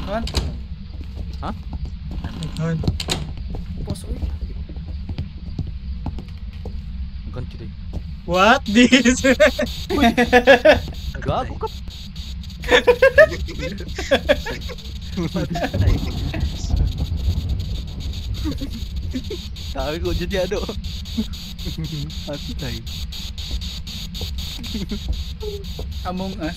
Kan? Hah? Kan? Pos uy. Ganti deh. What this? Gago ka. Sabi ko jadi ano. Patay. Among Us.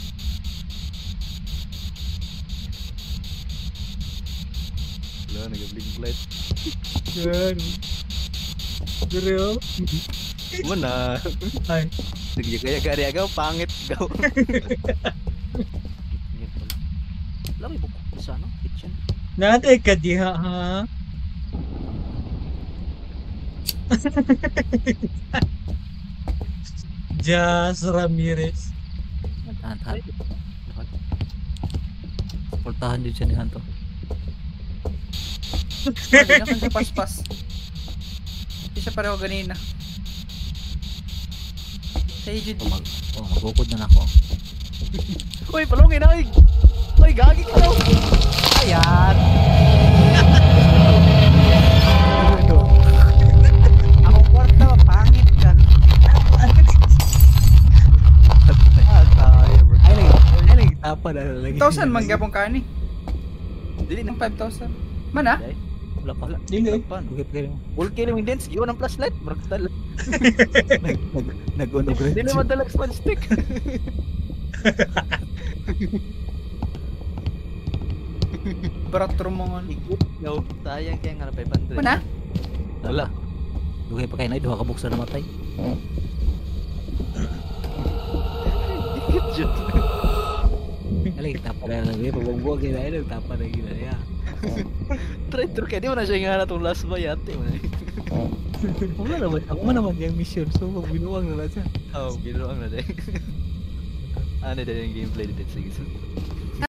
Wala, nag-blink light. Yan. Dere Mana? Ay. Sige kaya gari agaw pangit gaw. Lami buko sa ano? Kitchen. Natay ka diha ha. Jas Ramirez. Tahan. Portahan din siya ni Hanto. Hindi na siya paspas. Hindi siya pareho ganina. Sa AGD. Magukod na ako. Uy, palungin na! Uy, gagi ka daw! Ayan! Akong kwarta, pangit ka. Ay, nagtapa na lagi. 1,000 man gapong kani. Dili na. Ng 5,000. Mana? Wala pa. Dili. Full kill yung dance, yun ang flashlight. Braktal. Nag-on-upgrade. Hindi naman dalag sponge stick. Barat rumongon. No, sayang kaya nga na 500. Mana? Wala. Dugay pa kayo na, duha ka buksa na matay. Dikit dyan. Alay, tapa na lang yun. Pabagbuwag yun na yun. Tapa na yun na yan. Try kaya di mo na siya nga na itong last bayate. Wala naman. Ako man naman yung mission. So, binuwang na lang siya. Oo, binuwang na din. Ano din yung gameplay dito. Sige.